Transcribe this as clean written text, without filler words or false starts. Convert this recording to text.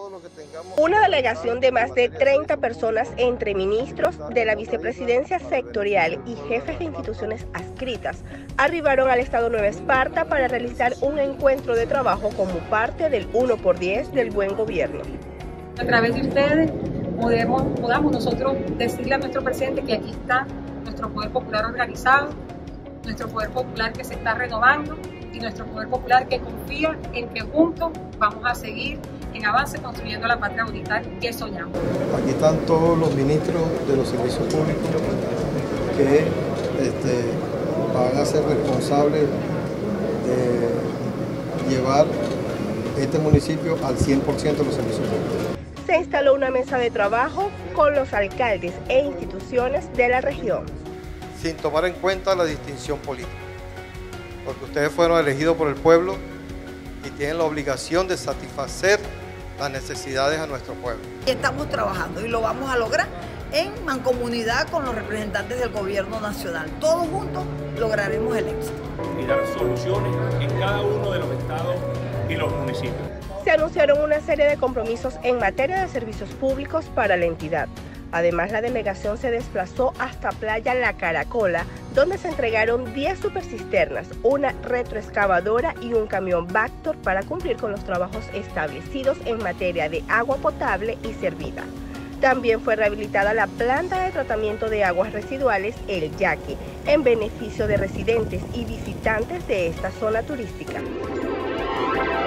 Una delegación de más de 30 personas entre ministros de la vicepresidencia sectorial y jefes de instituciones adscritas arribaron al estado Nueva Esparta para realizar un encuentro de trabajo como parte del 1x10 del buen gobierno. A través de ustedes podamos nosotros decirle a nuestro presidente que aquí está nuestro poder popular organizado, nuestro poder popular que se está renovando y nuestro poder popular que confía en que juntos vamos a seguir en avance construyendo la patria bonita que soñamos. Aquí están todos los ministros de los servicios públicos que van a ser responsables de llevar este municipio al 100% de los servicios públicos. Se instaló una mesa de trabajo con los alcaldes e instituciones de la región. Sin tomar en cuenta la distinción política, porque ustedes fueron elegidos por el pueblo y tienen la obligación de satisfacer las necesidades a nuestro pueblo. Estamos trabajando y lo vamos a lograr en mancomunidad con los representantes del gobierno nacional. Todos juntos lograremos el éxito. Y dar soluciones en cada uno de los estados y los municipios. Se anunciaron una serie de compromisos en materia de servicios públicos para la entidad. Además, la delegación se desplazó hasta Playa La Caracola, donde se entregaron 10 supercisternas, una retroexcavadora y un camión Vactor para cumplir con los trabajos establecidos en materia de agua potable y servida. También fue rehabilitada la planta de tratamiento de aguas residuales El Yaqui, en beneficio de residentes y visitantes de esta zona turística.